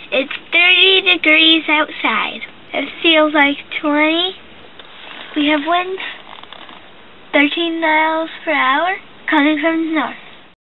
It's 30 degrees outside. It feels like 20. We have winds 13 miles per hour coming from the north.